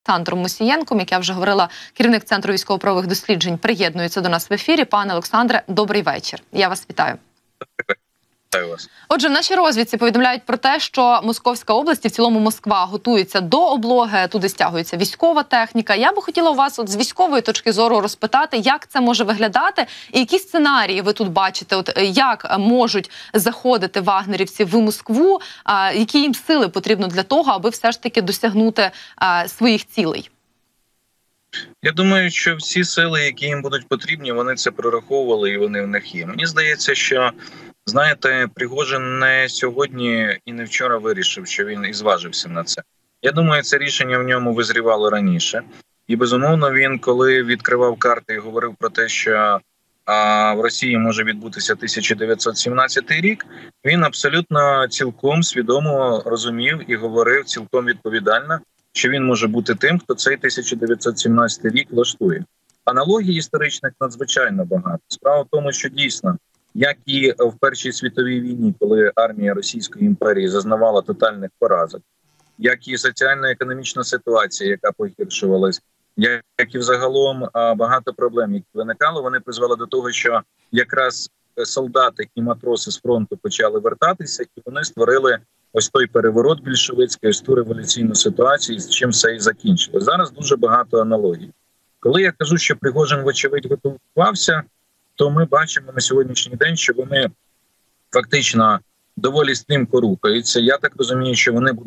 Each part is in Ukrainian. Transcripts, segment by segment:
Олександром Мусієнком, як я вже говорила, керівник Центру військово-правових досліджень, приєднується до нас в ефірі. Пане Олександре, добрий вечір. Я вас вітаю. Отже, в нашій розвідці повідомляють про те, що Московська область, і в цілому Москва, готується до облоги, туди стягується військова техніка. Я би хотіла у вас з військової точки зору розпитати, як це може виглядати, і які сценарії ви тут бачите, як можуть заходити вагнерівці в Москву, які їм сили потрібно для того, аби все ж таки досягнути своїх цілей? Я думаю, що всі сили, які їм будуть потрібні, вони це прораховували і вони в них є. Мені здається, що знаєте, Пригожин не сьогодні і не вчора вирішив, що він і зважився на це. Я думаю, це рішення в ньому визрівало раніше. І, безумовно, він, коли відкривав карти і говорив про те, що в Росії може відбутися 1917 рік, він абсолютно цілком свідомо розумів і говорив цілком відповідально, що він може бути тим, хто цей 1917 рік влаштує. Аналогій історичних надзвичайно багато. Справа в тому, що дійсно, як і в Першій світовій війні, коли армія Російської імперії зазнавала тотальних поразок, як і соціально-економічна ситуація, яка погіршувалась, як і взагалом багато проблем, які виникали, вони призвели до того, що якраз солдати і матроси з фронту почали вертатися, і вони створили ось той переворот більшовицький, ось ту революційну ситуацію, з чим все і закінчилось. Зараз дуже багато аналогій. Коли я кажу, що Пригожин, вочевидь, готувався, то ми бачимо на сьогоднішній день, що вони фактично доволі стрімко рухаються. Я так розумію, що вони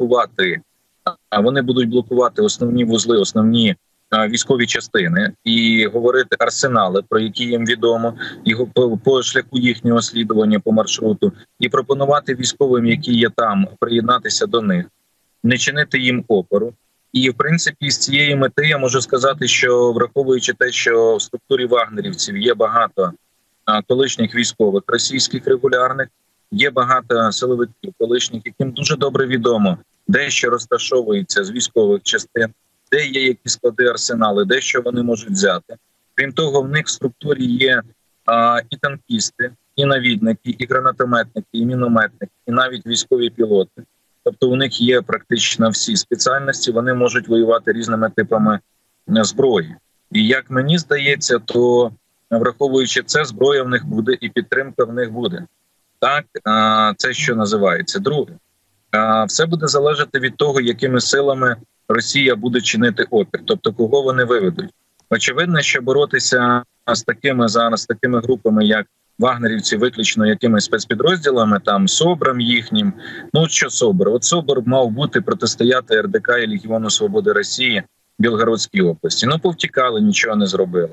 будуть блокувати основні вузли, основні військові частини і говорити арсенали, про які їм відомо, і по шляху їхнього слідування по маршруту, і пропонувати військовим, які є там, приєднатися до них, не чинити їм опору. І, в принципі, з цієї мети я можу сказати, що враховуючи те, що в структурі вагнерівців є багато колишніх військових російських регулярних, є багато силовиків колишніх, яким дуже добре відомо, де що розташовується з військових частин, де є якісь склади арсенали, де що вони можуть взяти. Крім того, в них в структурі є і танкісти, і навідники, і гранатометники, і мінометники, і навіть військові пілоти. Тобто у них є практично всі спеціальності, вони можуть воювати різними типами зброї. І як мені здається, то враховуючи це, зброя в них буде і підтримка в них буде. Так, це що називається. Друге, все буде залежати від того, якими силами Росія буде чинити опір, тобто кого вони виведуть. Очевидно, що боротися з такими групами, як вагнерівці, виключно якимись спецпідрозділами, там СОБРом їхнім. Ну що СОБР? От СОБР мав бути протистояти РДК і Легіону Свободи Росії в Білгородській області. Ну повтікали, нічого не зробили.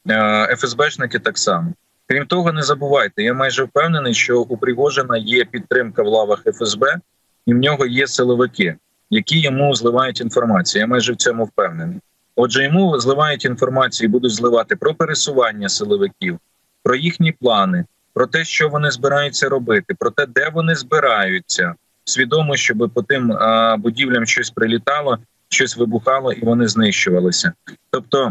ФСБшники так само. Крім того, не забувайте, я майже впевнений, що у Пригожина є підтримка в лавах ФСБ, і в нього є силовики, які йому зливають інформацію. Я майже в цьому впевнений. Отже, йому зливають інформацію і будуть зливати про пересування силовиків, про їхні плани, про те, що вони збираються робити, про те, де вони збираються. Свідомо, щоб по тим будівлям щось прилітало, щось вибухало і вони знищувалися. Тобто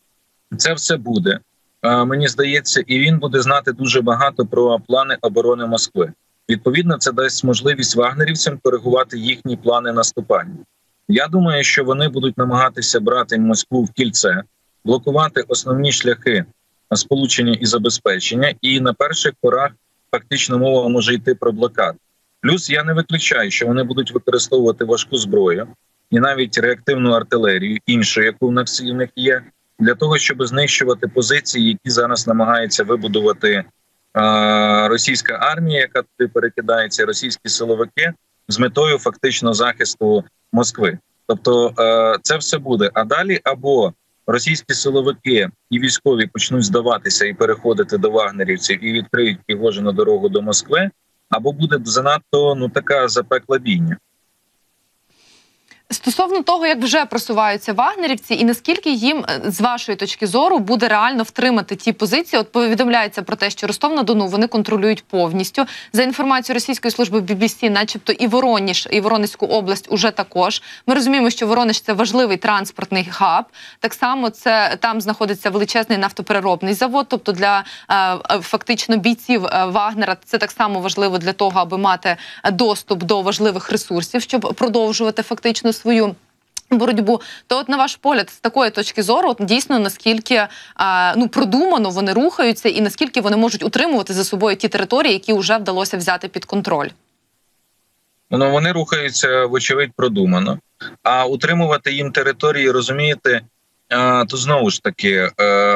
це все буде, мені здається, і він буде знати дуже багато про плани оборони Москви. Відповідно, це дасть можливість вагнерівцям коригувати їхні плани наступання. Я думаю, що вони будуть намагатися брати Москву в кільце, блокувати основні шляхи сполучення і забезпечення, і на перших порах фактично мова може йти про блокаду. Плюс я не виключаю, що вони будуть використовувати важку зброю і навіть реактивну артилерію, іншу, яку в них є, для того, щоб знищувати позиції, які зараз намагається вибудувати російська армія, яка туди перекидається, російські силовики, з метою фактично захисту Москви. Тобто це все буде. А далі або російські силовики і військові почнуть здаватися і переходити до вагнерівців і відкриють Пригожину дорогу до Москви, або буде занадто така запекла бійня. Стосовно того, як вже просуваються вагнерівці, і наскільки їм, з вашої точки зору, буде реально втримати ті позиції, от повідомляється про те, що Ростов-на-Дону вони контролюють повністю. За інформацією російської служби BBC, начебто і Воронеж, і Воронезьку область уже також. Ми розуміємо, що Воронеж – це важливий транспортний хаб. Так само там знаходиться величезний нафтопереробний завод, тобто для фактично бійців Вагнера це так само важливо для того, аби мати доступ до важливих ресурсів, щоб продовжувати фактично свою боротьбу, то от на ваш погляд, з такої точки зору, от дійсно наскільки продумано вони рухаються і наскільки вони можуть утримувати за собою ті території, які вже вдалося взяти під контроль? Ну, вони рухаються, вочевидь, продумано. А утримувати їм території, розумієте, то знову ж таки,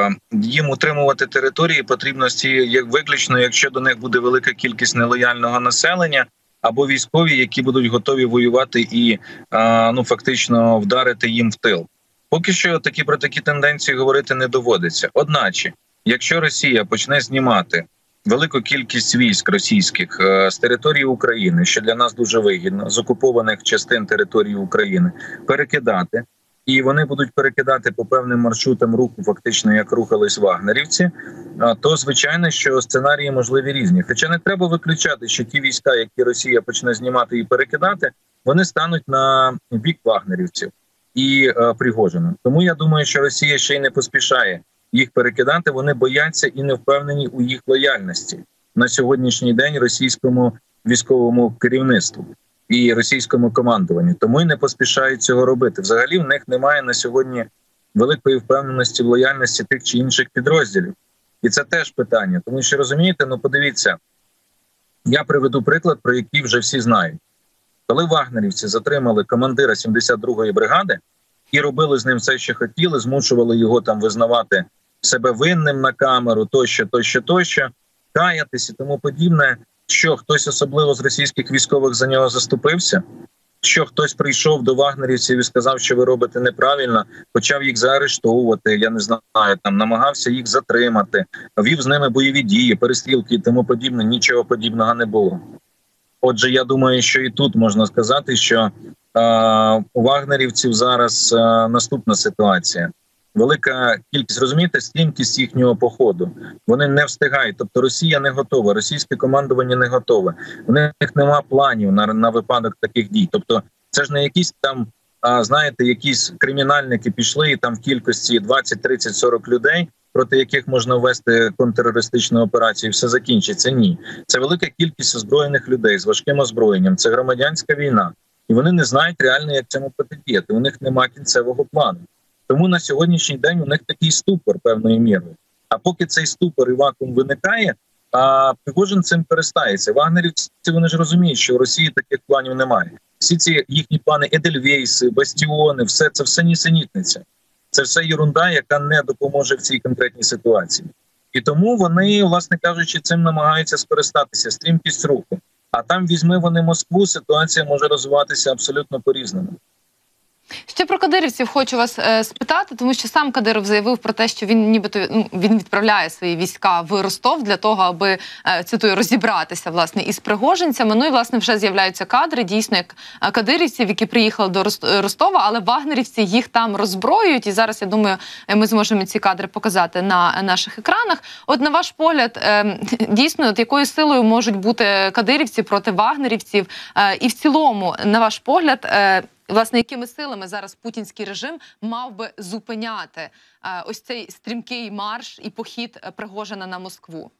їм утримувати території потрібно виключно, якщо до них буде велика кількість нелояльного населення, або військові, які будуть готові воювати і фактично вдарити їм в тил. Поки що про такі тенденції говорити не доводиться. Одначе, якщо Росія почне знімати велику кількість військ російських з території України, що для нас дуже вигідно, з окупованих частин території України, перекидати, і вони будуть перекидати по певним маршрутам руху, фактично як рухались вагнерівці, то звичайно, що сценарії можливі різні. Хоча не треба виключати, що ті війська, які Росія почне знімати і перекидати, вони стануть на бік вагнерівців і Пригожина. Тому я думаю, що Росія ще й не поспішає їх перекидати, вони бояться і не впевнені у їх лояльності на сьогоднішній день російському військовому керівництву і російському командуванню. Тому й не поспішають цього робити. Взагалі в них немає на сьогодні великої впевненості в лояльності тих чи інших підрозділів. І це теж питання. Тому що, розумієте, подивіться, я приведу приклад, про який вже всі знають. Коли вагнерівці затримали командира 72-ї бригади і робили з ним все, що хотіли, змушували його там визнавати себе винним на камеру, тощо, каятись і тому подібне, що хтось особливо з російських військових за нього заступився, що хтось прийшов до вагнерівців і сказав, що ви робите неправильно, почав їх заарештовувати, я не знаю, намагався їх затримати, вів з ними бойові дії, перестрілки і тому подібне, нічого подібного не було. Отже, я думаю, що і тут можна сказати, що у вагнерівців зараз наступна ситуація. Велика кількість, розумієте, стрімкість їхнього походу. Вони не встигають, тобто Росія не готова, російське командування не готове. У них нема планів на випадок таких дій. Тобто це ж не якісь там, знаєте, якісь кримінальники пішли і там в кількості 20, 30, 40 людей, проти яких можна ввести контртерористичну операцію і все закінчиться. Ні. Це велика кількість озброєних людей з важким озброєнням. Це громадянська війна. І вони не знають реально, як цьому протидіяти. У них нема кінцевого плану. Тому на сьогоднішній день у них такий ступор певною мірою. А поки цей ступор і вакуум виникає, Пригожин цим перестається. Вагнерівці, вони ж розуміють, що в Росії таких планів немає. Всі ці їхні плани Едельвейси, бастіони, все нісенітниця. Це все єрунда, яка не допоможе в цій конкретній ситуації. І тому вони, власне кажучи, цим намагаються скористатися, стрімкість руху. А там візьми вони Москву, ситуація може розвиватися абсолютно по-різному. Ще про кадирівців хочу вас спитати, тому що сам Кадиров заявив про те, що він нібито він відправляє свої війська в Ростов для того, аби, цитую, розібратися, власне, із пригожинцями. Ну і, власне, вже з'являються кадри, дійсно, як кадирівців, які приїхали до Ростова, але вагнерівці їх там роззброюють. І зараз, я думаю, ми зможемо ці кадри показати на наших екранах. От, на ваш погляд, дійсно, от якою силою можуть бути кадирівці проти вагнерівців? І в цілому, на ваш погляд, власне, якими силами зараз путінський режим мав би зупиняти ось цей стрімкий марш і похід Пригожина на Москву?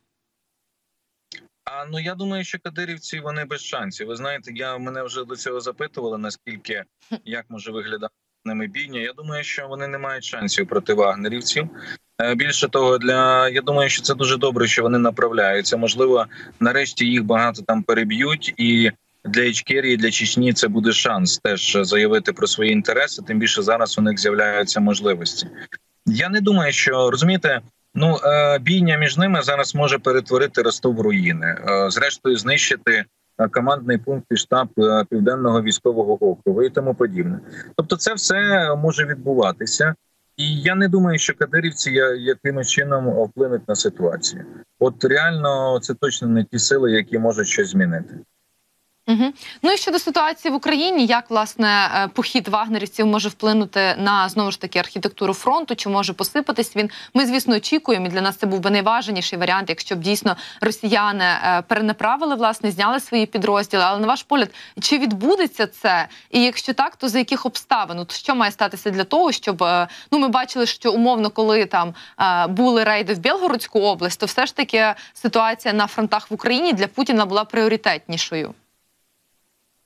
Я думаю, що кадирівці, вони без шансів. Ви знаєте, мене вже до цього запитували, наскільки, як може виглядати з ними бійня. Я думаю, що вони не мають шансів проти вагнерівців. Більше того, я думаю, що це дуже добре, що вони направляються. Можливо, нарешті їх багато там переб'ють, і для Ічкерії, для Чечні це буде шанс теж заявити про свої інтереси, тим більше зараз у них з'являються можливості. Я не думаю, що, розумієте, бійня між ними зараз може перетворити Ростов в руїни, зрештою знищити командний пункт і штаб Південного військового округу і тому подібне. Тобто це все може відбуватися. І я не думаю, що кадирівці якимось чином вплинуть на ситуацію. От реально це точно не ті сили, які можуть щось змінити. Угу. Ну і щодо ситуації в Україні, як, власне, похід вагнерівців може вплинути на, знову ж таки, архітектуру фронту, чи може посипатись він? Ми, звісно, очікуємо, і для нас це був би найважливіший варіант, якщо б дійсно росіяни перенаправили, власне, зняли свої підрозділи. Але, на ваш погляд, чи відбудеться це? І якщо так, то за яких обставин? От що має статися для того, щоб... ми бачили, що умовно, коли там були рейди в Білгородську область, то все ж таки ситуація на фронтах в Україні для Путіна була пріоритетнішою.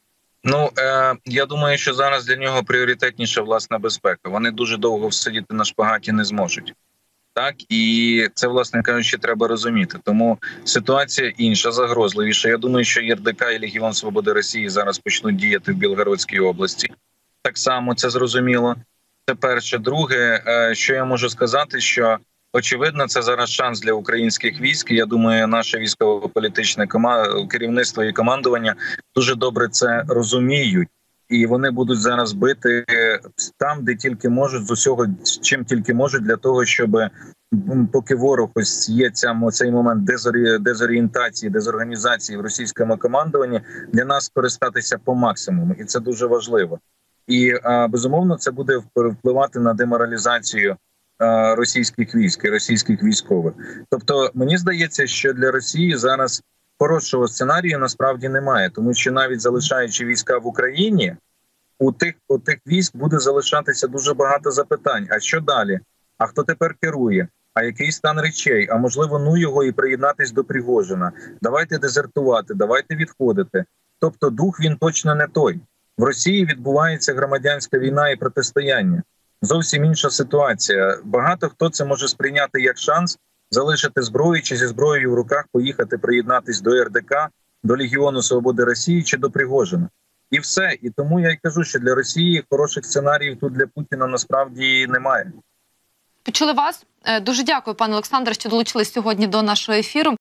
Ну, я думаю, що зараз для нього пріоритетніша власна безпека. Вони дуже довго сидіти на шпагаті не зможуть. Так, і це, власне кажучи, треба розуміти. Тому ситуація інша, загрозливіша. Я думаю, що ЄРДК і Легіон Свободи Росії зараз почнуть діяти в Білгородській області. Так само це зрозуміло. Це перше. Друге, що я можу сказати, що очевидно, це зараз шанс для українських військ. Я думаю, наше військово-політичне керівництво і командування дуже добре це розуміють. І вони будуть зараз бити там, де тільки можуть, з усього, чим тільки можуть, для того, щоб поки ворог ось є цей момент дезорієнтації, дезорганізації в російському командуванні, для нас скористатися по максимуму. І це дуже важливо. І безумовно це буде впливати на деморалізацію російських військ і російських військових. Тобто, мені здається, що для Росії зараз хорошого сценарію насправді немає, тому що навіть залишаючи війська в Україні, у тих військ буде залишатися дуже багато запитань. А що далі? А хто тепер керує? А який стан речей? А можливо, ну його і приєднатись до Пригожина. Давайте дезертувати, давайте відходити. Тобто дух він точно не той. В Росії відбувається громадянська війна і протистояння. Зовсім інша ситуація. Багато хто це може сприйняти як шанс залишити зброю чи зі зброєю в руках поїхати приєднатись до РДК, до Легіону Свободи Росії чи до Пригожина. І все. І тому я й кажу, що для Росії хороших сценаріїв тут для Путіна насправді немає. Почули вас. Дуже дякую, пане Олександре, що долучились сьогодні до нашого ефіру.